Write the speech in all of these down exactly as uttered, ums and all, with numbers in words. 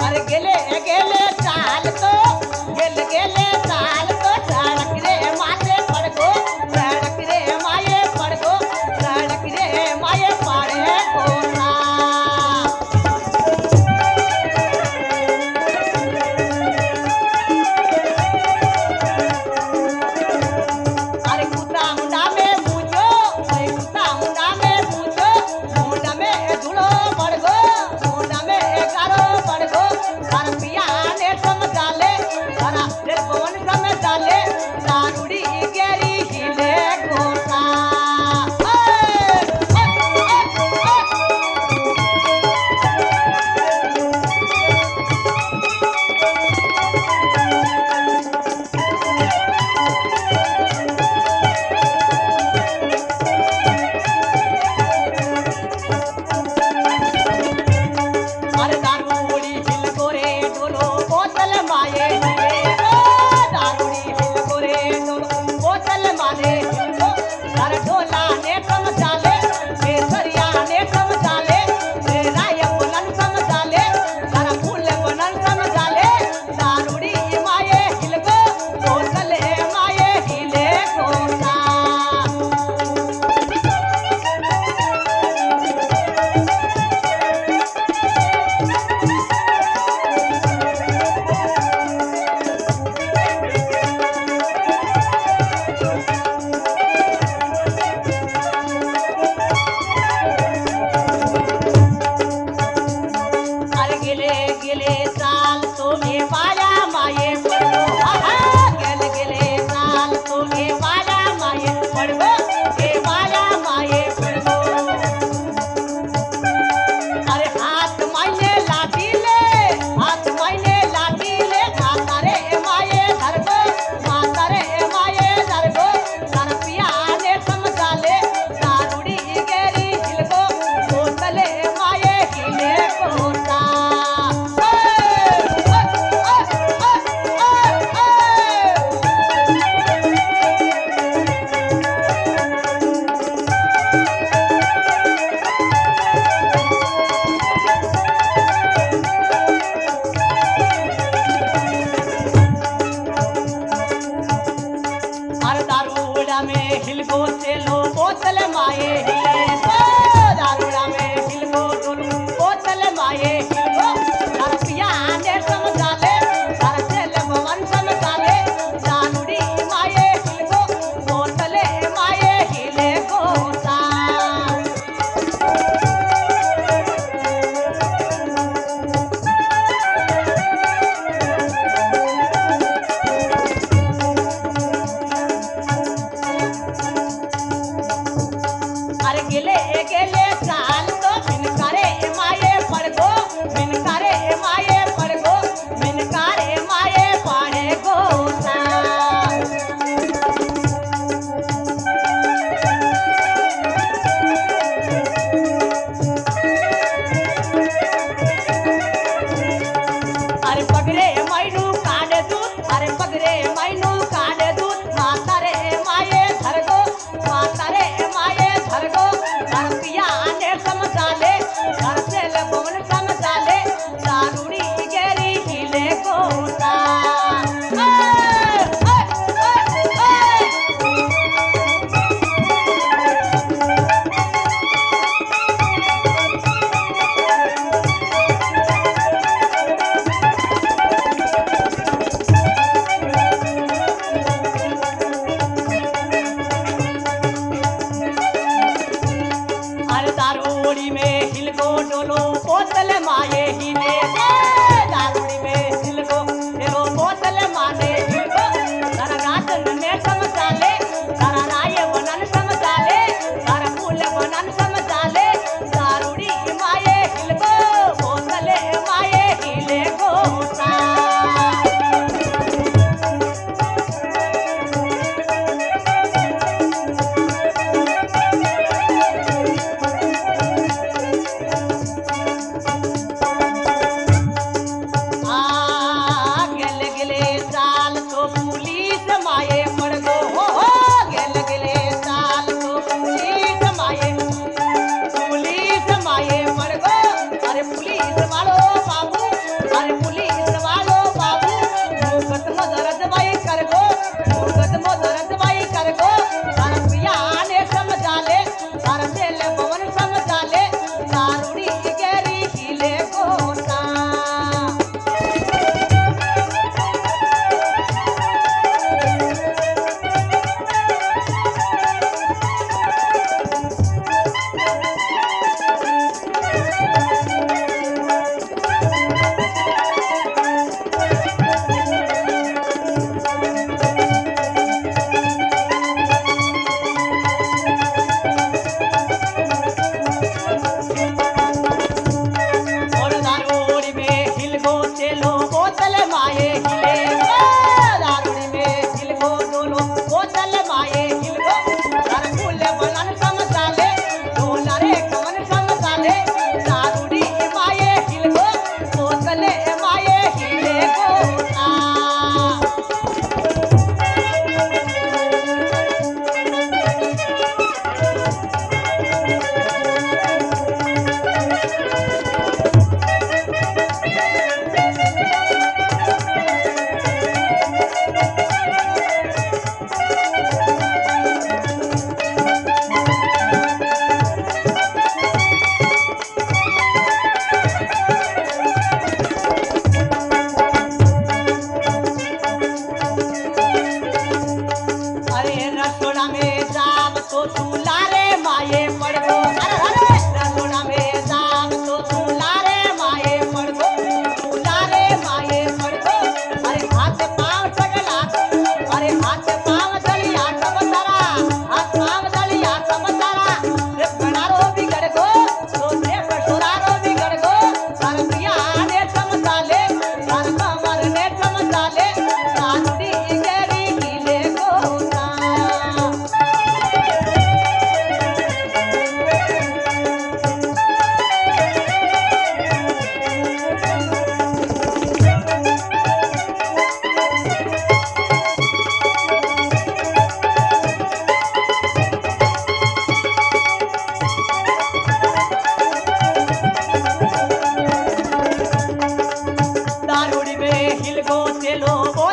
अरे गेले गेले साल तो गेले गेले साल तो सड़क रे माथे पड़गो सड़क रे माये पड़गो सड़क रे माये पाड़े कोसा अरे कुत्ता मुंडा में पूछो अरे कुत्ता मुंडा में पूछो मुंडा में धुलो पड़गो मुंडा में एगारो पड़गो हर पिया ने समझा ले हरा दिल कौन समझा ले दारूड़ी गेरी हिले कोसा अरे दारूड़ी हिल गोरे डोलो बोतल माये हिले ओ दारूड़ी हिल गोरे डोलो बोतल माये हिलो हर ढोला ने समझा ले केसरिया ने समझा ले राय बनन समझा ले हर फूल बनन समझा ले दारूड़ी माये हिल गो बोतल माये हिले कोसा अरे गिले गिले साल तुम्हें पाया माये पड़ो आहा गिले गिले साल तुम्हें पाया माये पड़ो के पाया माये पड़ो अरे हाथ मायने लाठी ले हाथ मायने लाठी ले माता रे माये धरगो माता रे माये धरगो सर पिया ने समझा ले दारूड़ी गेरी हिलगो बोतले माये हिले कोसा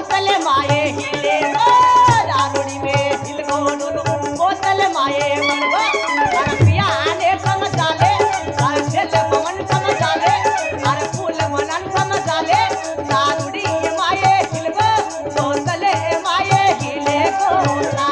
बोतल माये हिले गो दारुड़ी में हिल गो डोलो बोतल माये मनवा अरे पिया ने समझा ले अरे चल पवन समझा ले अरे फूल मनन समझा ले दारुड़ी माये हिल गो बोतल माये हिले गो ला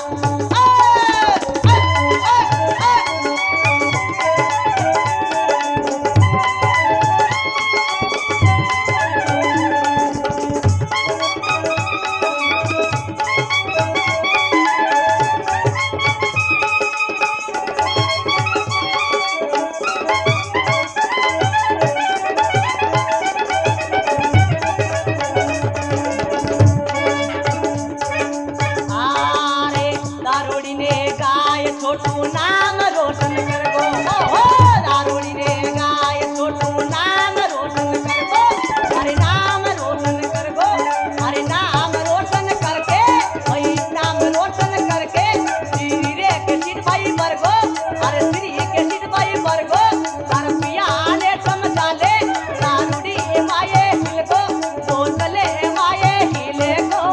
छोटू नाम रोशन कर गो हो हो दारुड़ी ने गाय छोटू नाम रोशन कर गो अरे नाम रोशन कर गो अरे नाम रोशन करके वही नाम रोशन करके श्री रे के सिर भाई मर गो अरे श्री के सिर भाई मर गो अरे पिया ने समझा ले दारुड़ी माये हिल गो बोतले माये हिले गो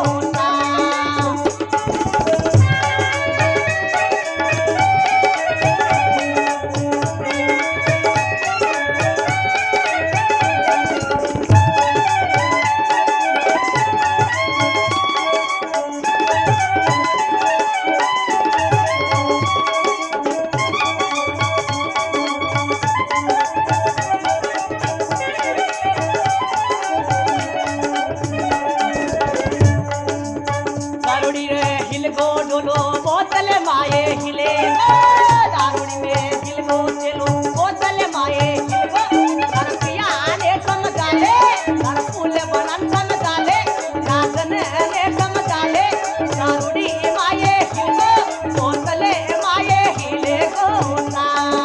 दारुड़ी रे हिल गो डोलो बोतल माये हिले दारुड़ी में हिल गो चलो बोतल माये हिल गो अरे पिया ने समझा ले अरे फूल बनन समझा ले नाचन ने समझा ले दारुड़ी माये हिल गो बोतल माये हिले गो ना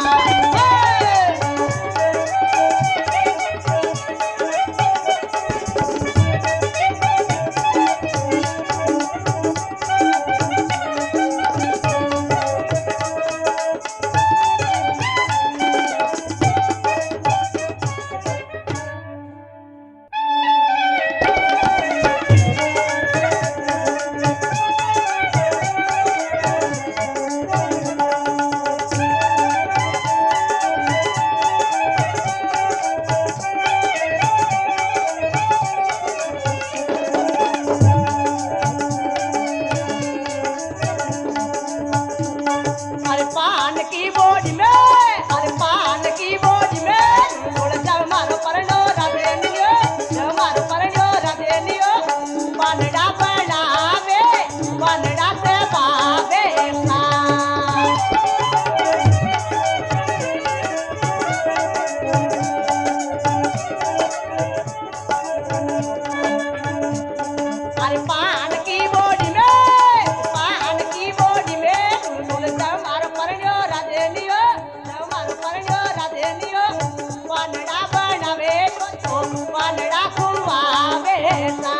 अरे पान की बोझ में अरे पान की बोझ में थोड़ा जब मारो परनो राधे नियो जब मारो परनो राधे नियो पानडा बनावे पानडा से बावे सा अरे पान की बोझ में पान की बोझ में थोड़ा जब मारो परनो राधे नियो जब मारो परनो राधे नियो पानडा बनावे तो पानडा खुवावे सा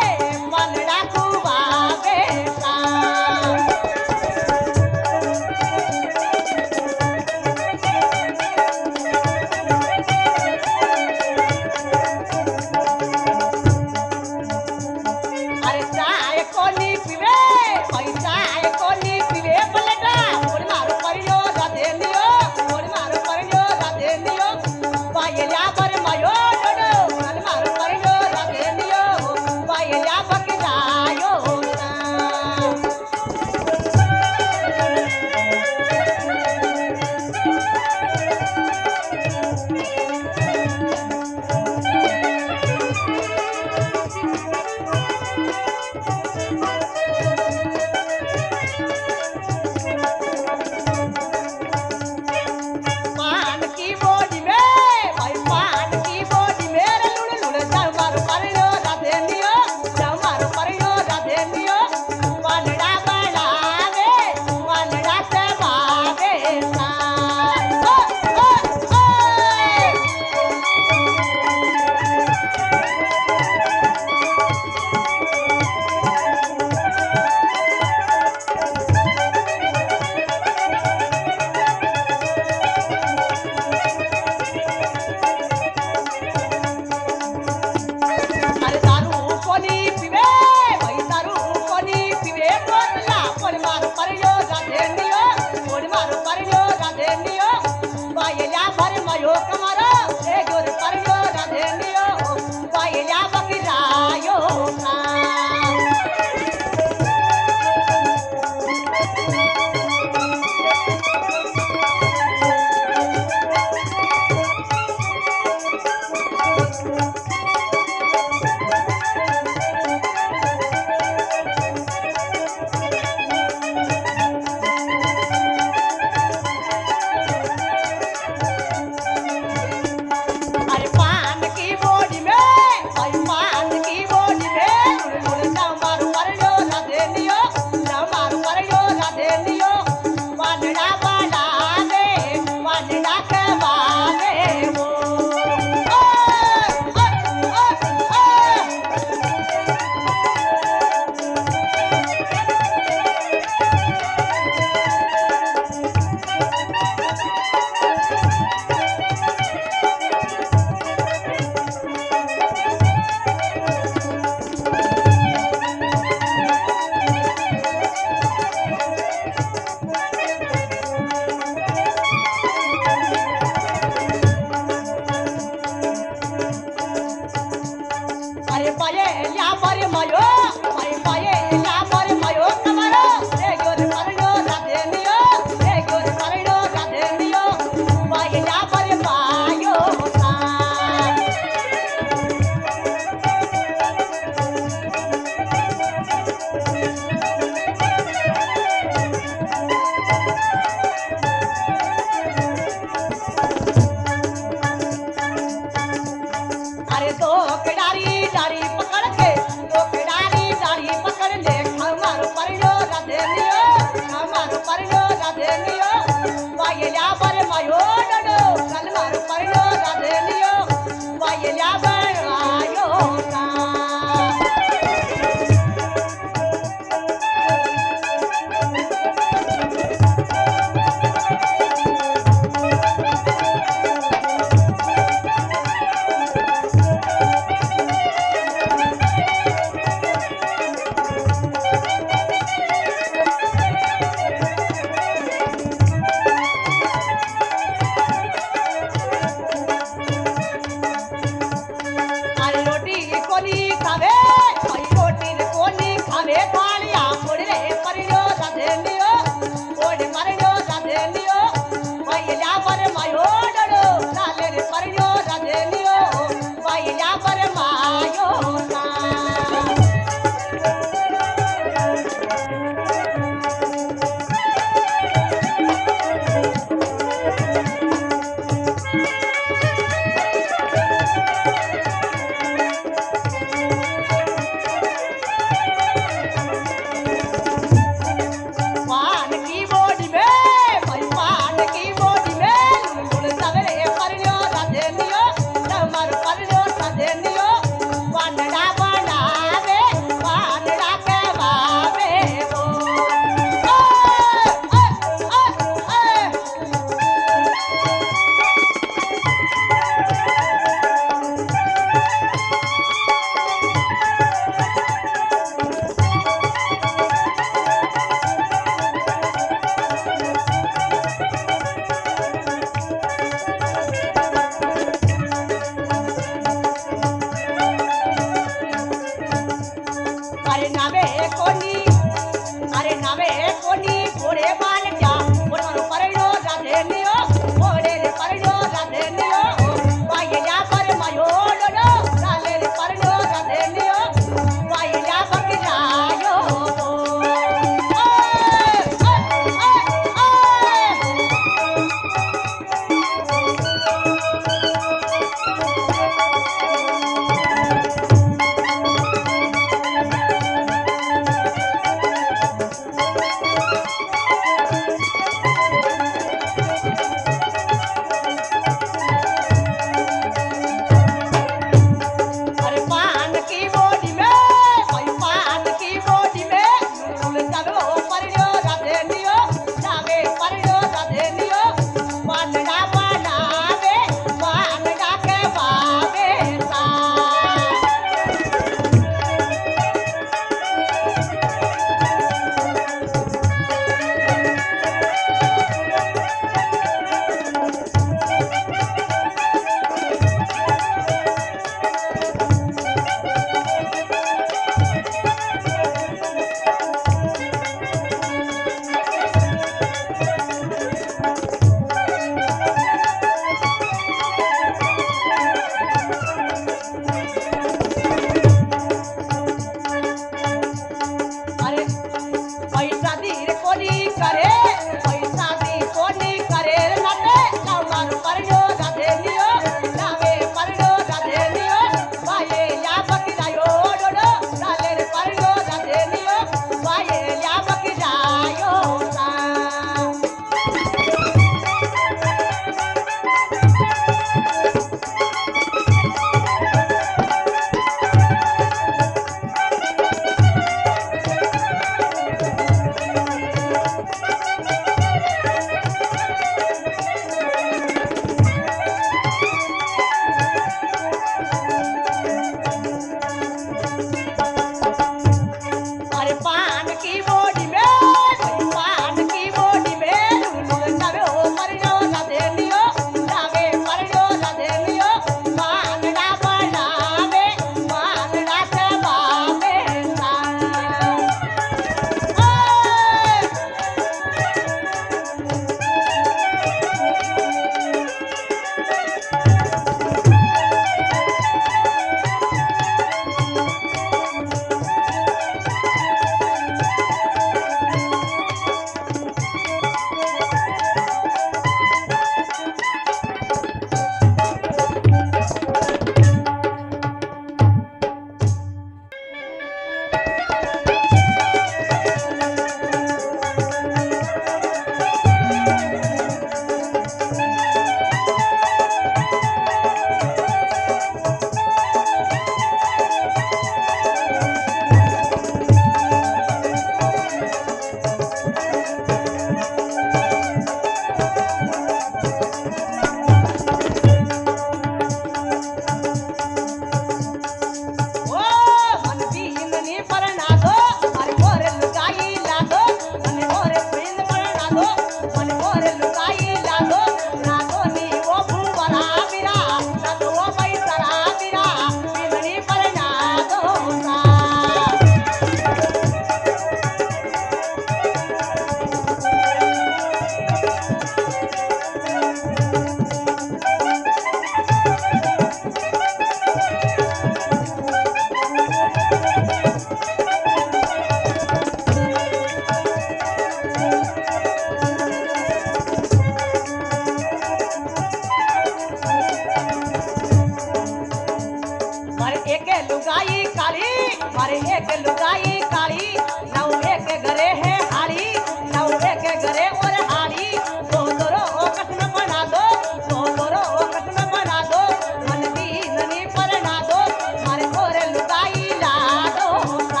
मारे एक लुगाई काली, मारे एक लुगाई काली, नौ एक घरे है हाड़ी, नौ एक घरे और हाड़ी, दो दोरो ओकस में बना दो, दो दोरो ओकस में बना दो, मन दीन नी परना दो, मारे और लुगाई ला दो सा।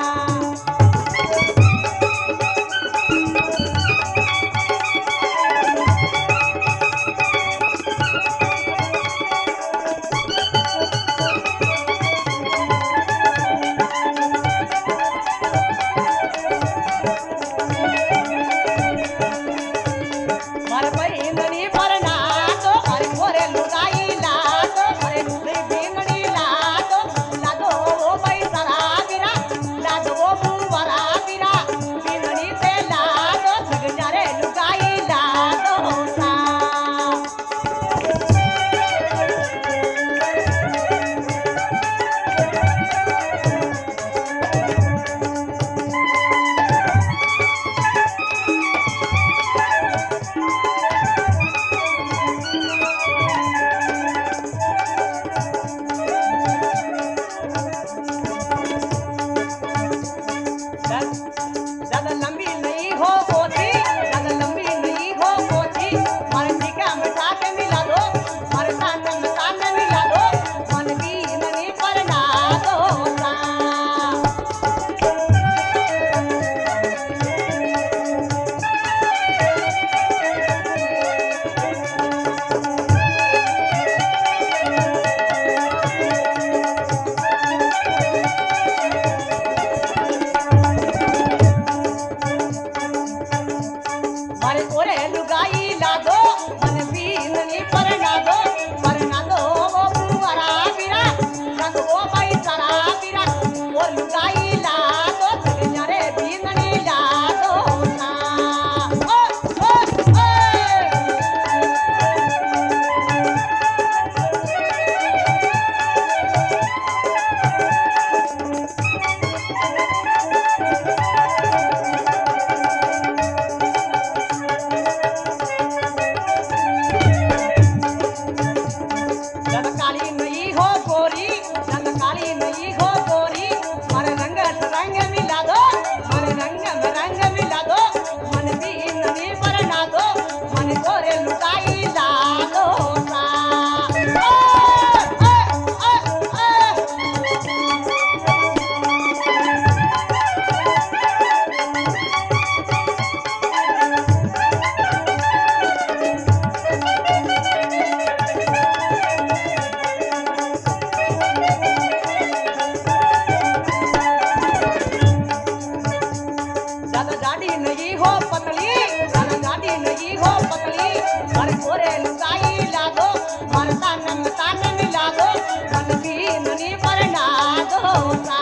मारे बहिंदनी परना दो, अरे मोरे लुगाई ला दो, अरे बहिंदनी ला दो, ला दो वो बैसरा बिरा, ला दो वो बुवरा बिरा, बहिंदनी से ला दो, सग जारे लुगाई ला दो सा। ज्यादा लंबी नहीं हो पोथी, ज्यादा लंबी नहीं हो पोथी, मारे टीका मिटा के मिला दो, मारे तान मिटा के मिला दो, मन की नहीं परना दो सा। मारे ओरे लुगाई ला दो, मन बीन नी परना दो, परना दो वो बुवरा बिरा, रंग वो बैसरा बिरा, और लुगाई ला दो, सग जारे बीन नी ला दो सा। ओ ओ ओ रंग काली नहीं हो गोरी, रंग काली नहीं हो गोरी, मारे रंग से रंग मिला दो, मारे रंग में रंग मिला दो, मन दीन नी परना दो, मन गोरे लुगाई ला दो सा। ओ ओ ओ ज्यादा गाड़ी नहीं हो पतली, ज्यादा गाड़ी नहीं हो पतली, मारे गोरे लुगाई ला दो, मारे तान में तान मिला दो, मन बीन नी परना दो सा।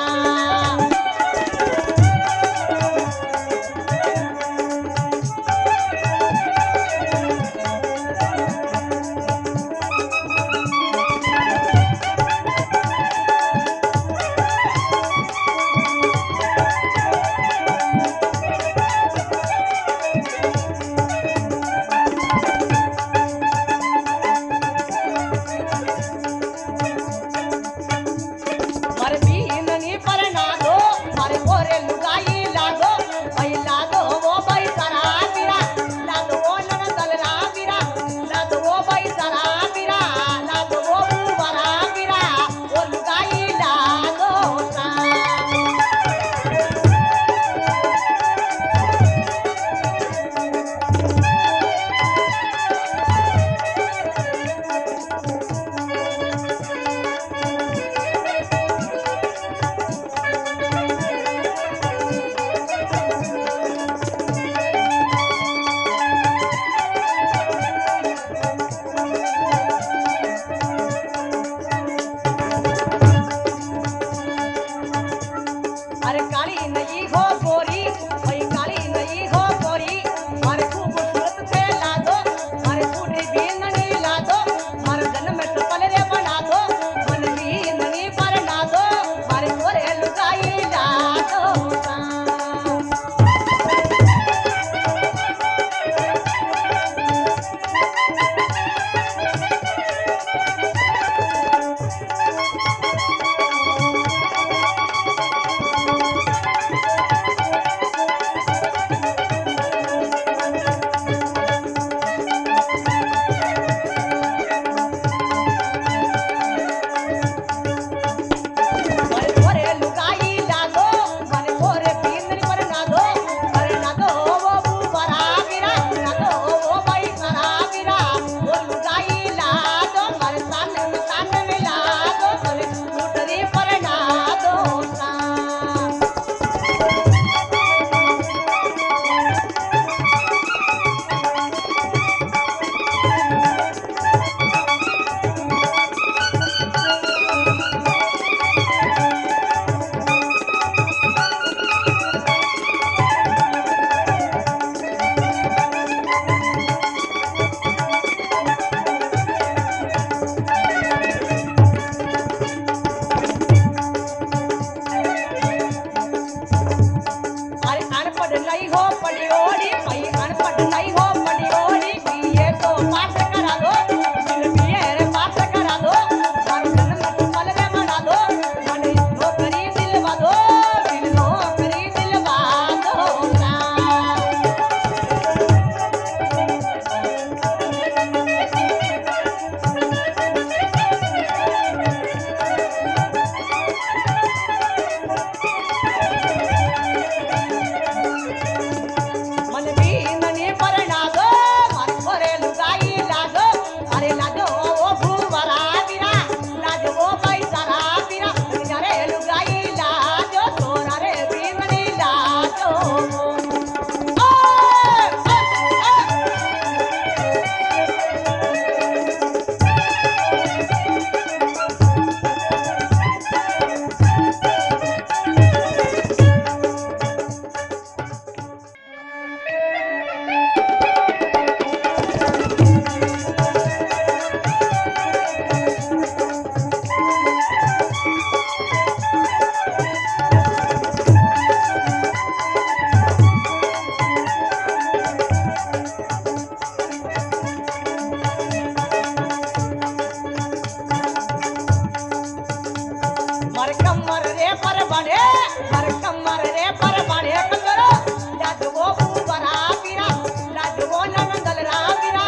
मर कमर रे पर बने मर कमर रे पर बने करो लाजवो बरा पीरा लाजवो नंदल रा पीरा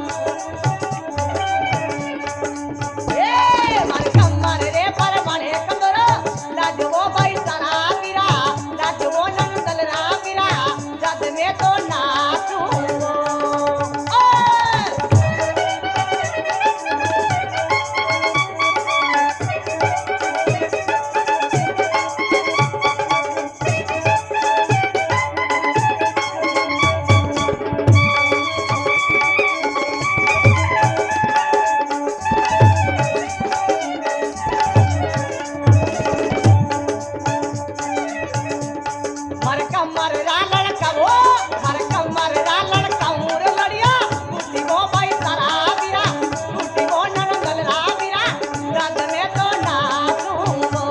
ए मर कमर रे पर बने करो लाजवो भाई सारा पीरा लाजवो नंदल रा पीरा जद में तो नाचू मर कमर रा लड़का वो मर कमर रा लड़का उर लड़िया कुटी वो भाई सारा बीरा कुटी वो नंदल रा बीरा रंग में तो नाचूंगो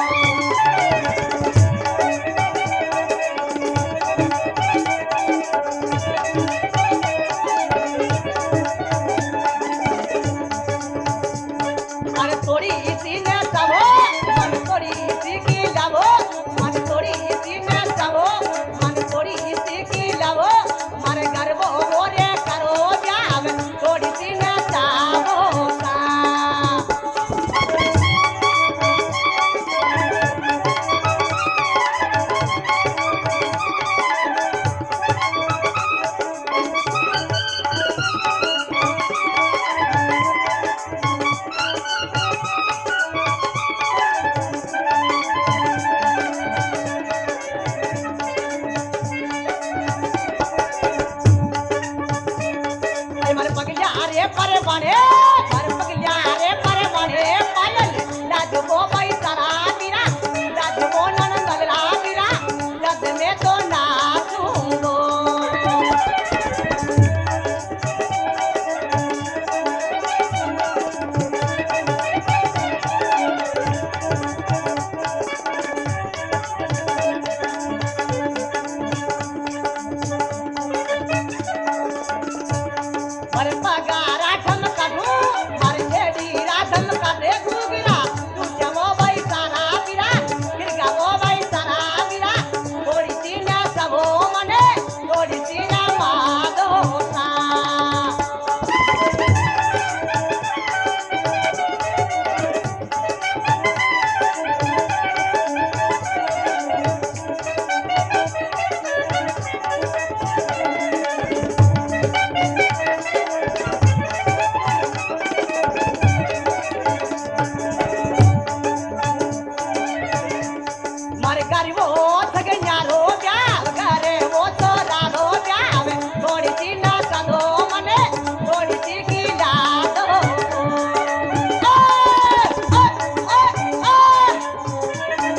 अरे थोड़ी इसी ने सबो मन थोड़ी इसी की लावो मन थोड़ी इसी ने सबो मन थोड़ी इसी की लावो मन गर्वो मोरे करो जाव थोड़ी सी ने चावो सा मर पगलिया रे पर बने मर पगलिया रे पर बने पायल लाजवो भाई सारा बीरा लाजवो नंदल रा बीरा जद में तो नाचूंगो मर पगारा ठम काढू मर जेडी राधम काढे गुगिरा तू जमो भाई सारा बीरा फिर गावो भाई सारा बीरा थोड़ी सी ना सबो मने थोड़ी सी ना मादो सा मर गरीबो सगन्या रो जाव घरे वो तो राधो जाव थोड़ी सी ना सदो मने थोड़ी सी की लादो आ आ आ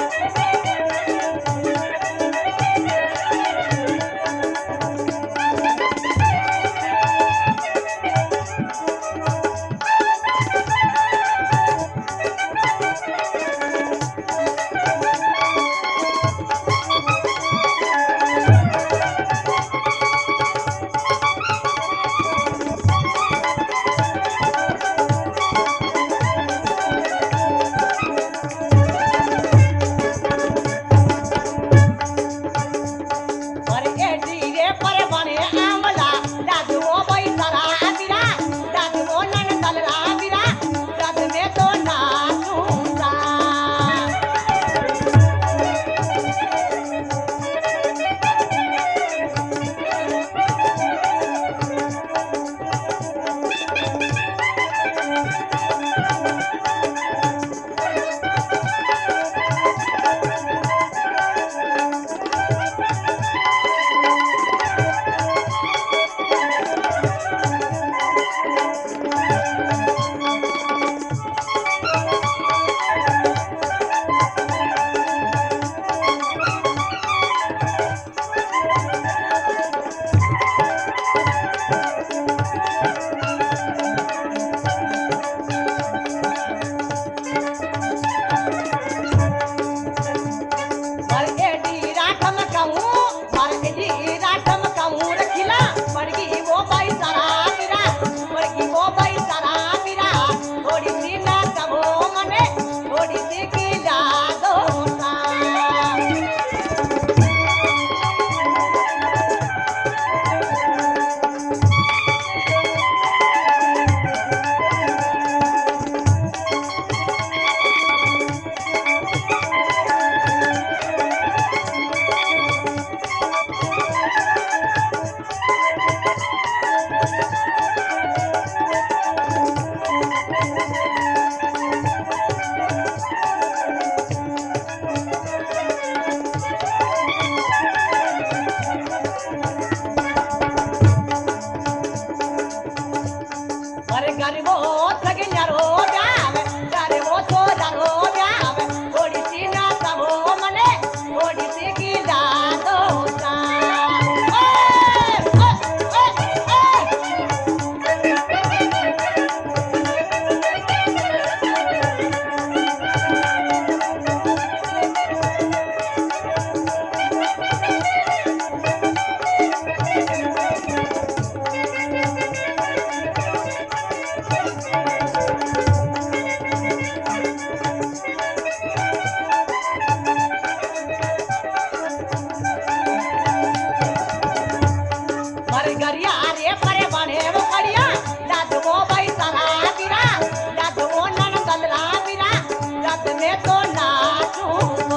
रे परे बने वो कड़िया रात वो भाई सारा बिरा रात वो नन गलरा बिरा रात में तो नाचूं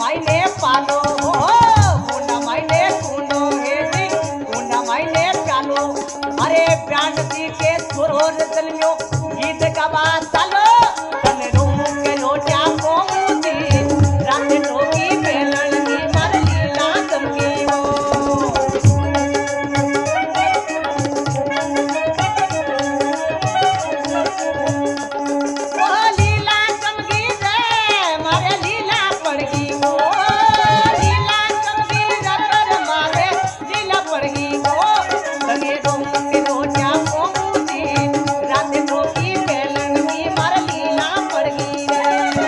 मायने पालो हो कुंडा मायने कुंडो हे जी कुंडा मायने प्यालो अरे ब्यांड जी के सुरोर जलमियो गीत गावा चालो तन रूम के लोटा कोमुदी रात टोकी बेलन की मार लीला चमकी हो ओ लीला चमकी रे मारे लीला पड़गी हो लीला चमकी रे मारे लीला पड़गी हो तने रूम के लोटा कोमुदी रात टोकी बेलन की मार लीला पड़गी रे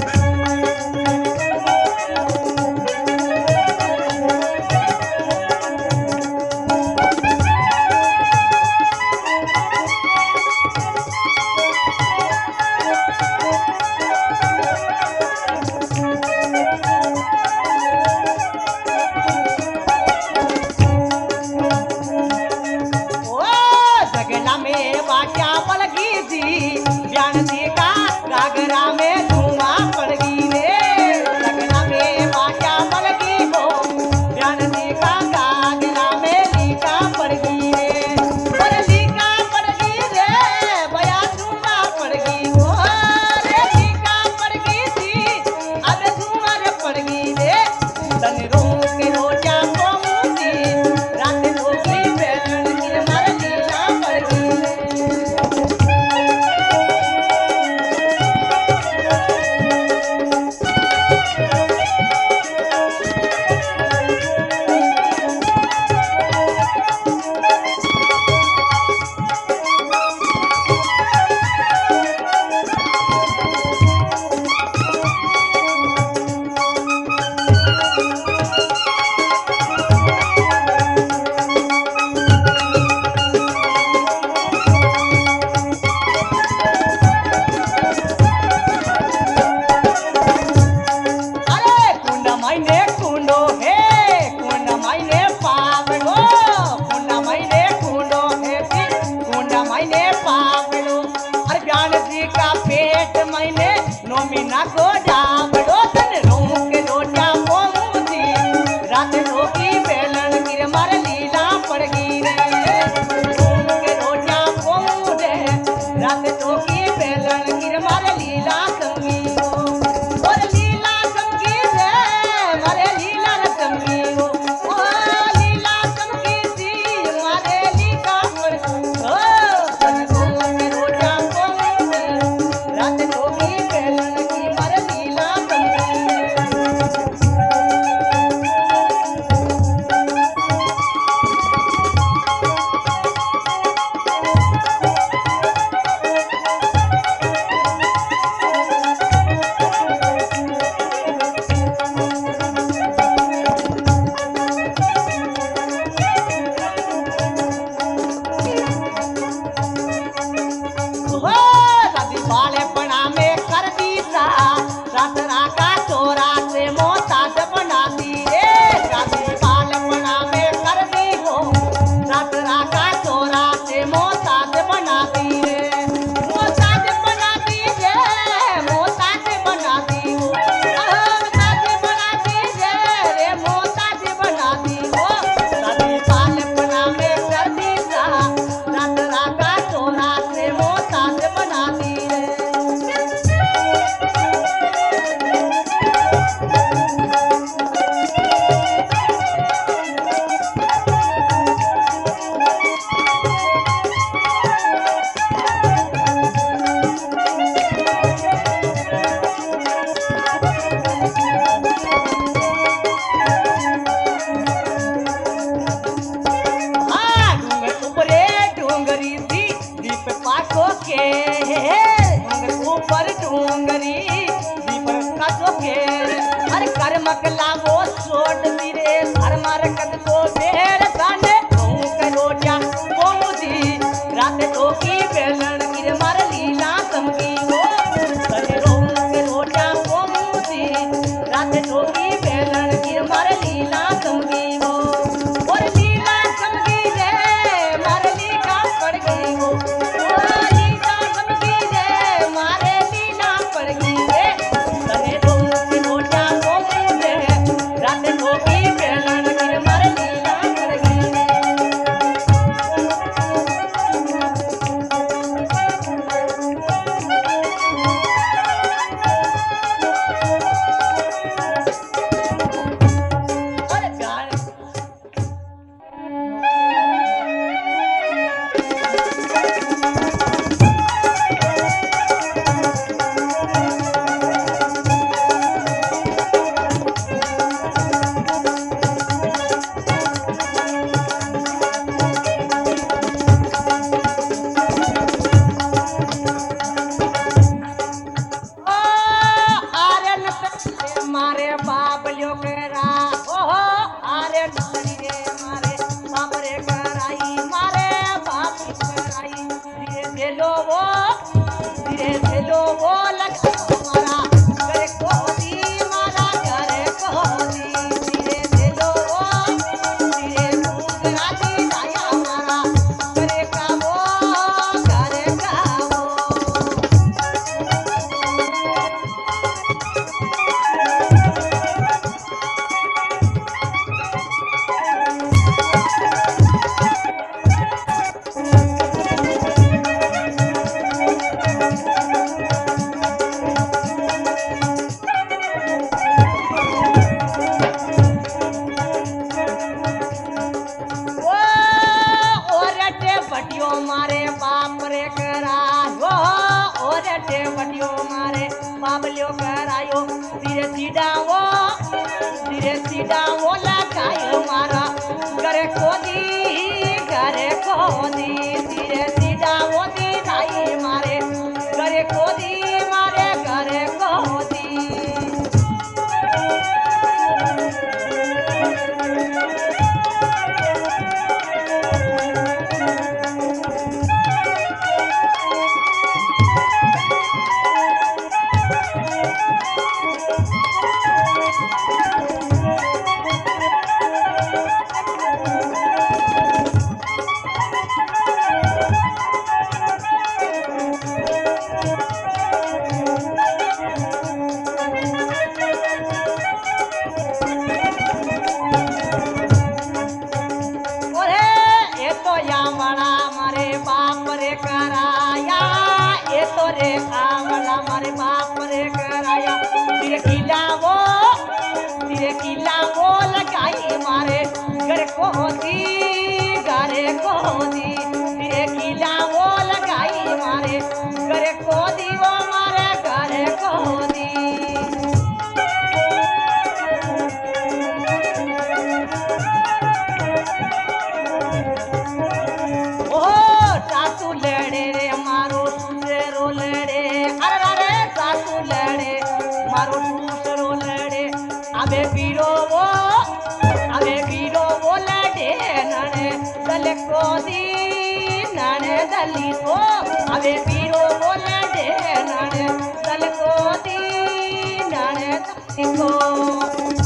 ओ जगला में बाटा पड़गी जी ज्ञान जी का गागरा में धुआं पड़गी रे जगला में बाटा पड़गी हो ज्ञान जी का गागरा में लीका पड़गी रे और लीका पड़गी रे बया धुआं पड़गी हो रे लीका पड़गी जी अब धुआं पड़गी रे तन रूम के रोजा को मुदी रात लोगी बेलन की मार लीला पड़गी रे अरे कुंडा मायने कुंडो हे कुंडा मायने पावलो कुंडा मायने कुंडो हे जी कुंडा मायने पावलो अरे ज्ञान जी का पेट मायने नोमिना को डाबड़ो तन रूम के लोटा को मुदी रात रोकी बेलन गिर मार लीला पड़गी रे रूम के लोटा को मुदे रात रोकी बेलन गिर मार लीला संगी हो और लीला चमकी रे मारे लीला न चमकी हो ओ लीला चमकी जी मारे लीका पर ओ तन को के रोटा को मुदी रात टोकी बेलन की मारे लीला चमकी हो दादी वाले पना में कर दी सा रातरा का चोरा से मोहताज बना दी रे दादी वाले पना में कर दी हो रातरा का चोरा से मोहताज बना दी रे मोहताज बना दी रे मोहताज बना दी हो मोहताज बना दी रे रे मोहताज बना दी हो दादी वाले पना में कर दी सा रातरा का चोरा से मोहताज बना दी रे हाँ डूंगर ऊपरे डूंगरी दी दीप पाको के डूंगर ऊपर डूंगरी दीप पाको के अरे कर्मक लागो सोट दिरे हर मार कद को बेर ताने कहूं के रोटिया कोमुदी रात टोकी बेलन गिर मार लीला चमकी हो तने रूम के रोटिया कोमुदी रात टोकी बेलन गिर मार लीला चमकी हो और लीला चमकी रे मार लीला पड़ गई हो ओ लीला चमकी रे मारे लीला पड़ गई रे तने रूम के रोटिया कोमुदी पटियो मारे बाबलियो करायो धीरे सीधा वो धीरे सीधा वो लगायो मारा करे खोदी करे खोदी धीरे सीधा वो दिखाई मारे करे खोदी मारे करे खोदी हमारे बाप रे कराया तेरे किला वो तेरे किला वो लगाई मारे घर को दी घरे को दी तेरे किला वो लगाई मारे घर को दी वो मारे घरे को दी ओ सासू लड़े रे मारो सुसेरो लड़े लड़े मारो दूसरो लड़े अबे बीरो वो अबे बीरो वो लड़े नने दल को दी नने दली को अबे बीरो वो लड़े नने दल को दी नने दली को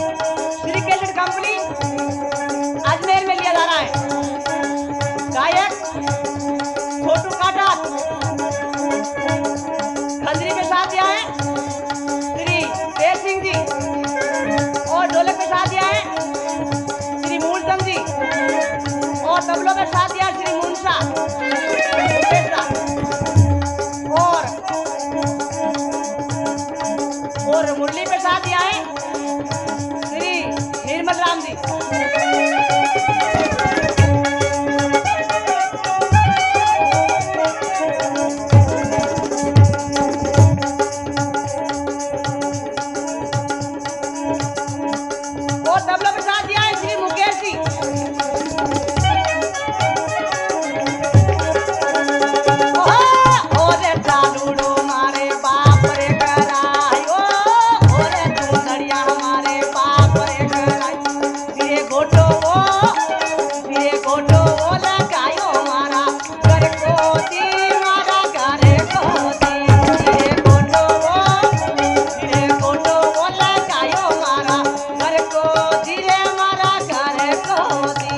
श्री कैसेट कंपनी अजमेर में लिया जा रहा है। गायक छोटू काटा खंजरी के साथ दिया है श्री तेज सिंह जी, और ढोलक के साथ दिया है श्री मूलचंद जी, और तबलों के साथ दिया श्री मुंशा, और और मुरली पे साथ दिया है श्री निर्मल राम जी। और तबला पे साथ दिया है श्री मुकेश जी। ओहो ओरे चालूड़ो मारे बाप रे करायो, ओरे चुनरिया हमारे बाप रे करायो, धीरे घोटो वो धीरे घोटो वो लगायो मारा घर को दी, मारा घर को दी, धीरे घोटो वो धीरे घोटो वो लगायो मारा घर को, धीरे मारा घर को दी।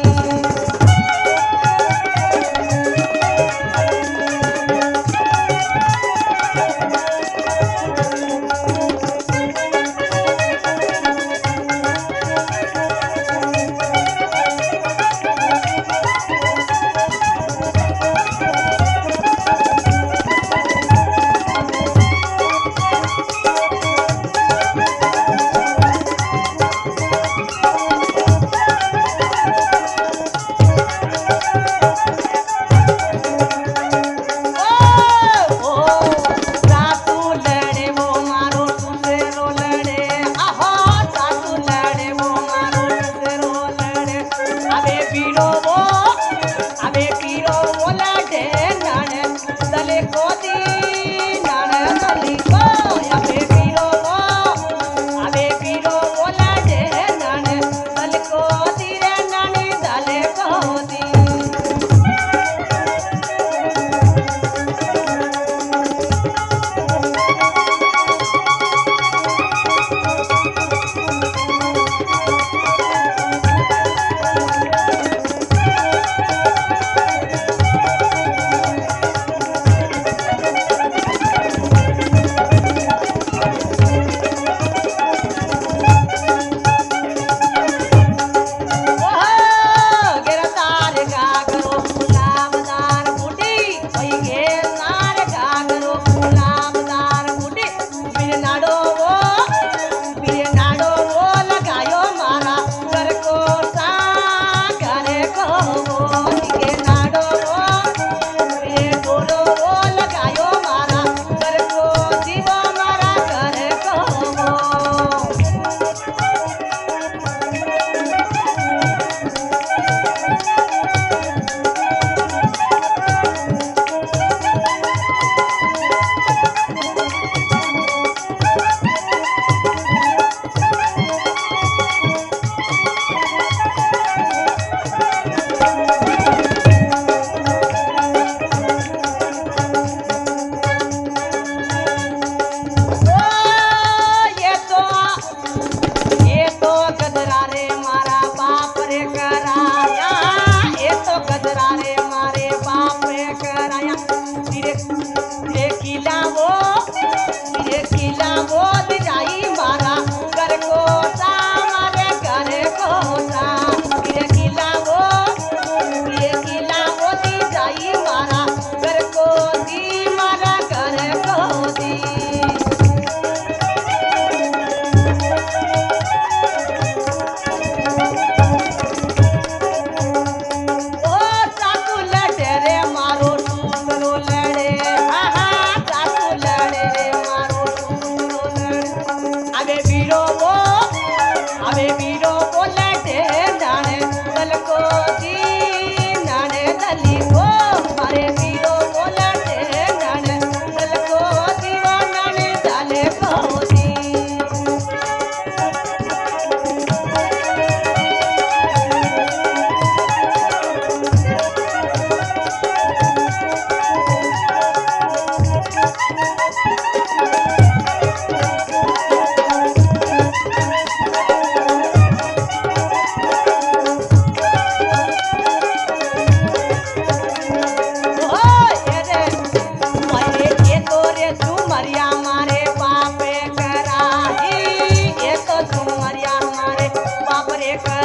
एक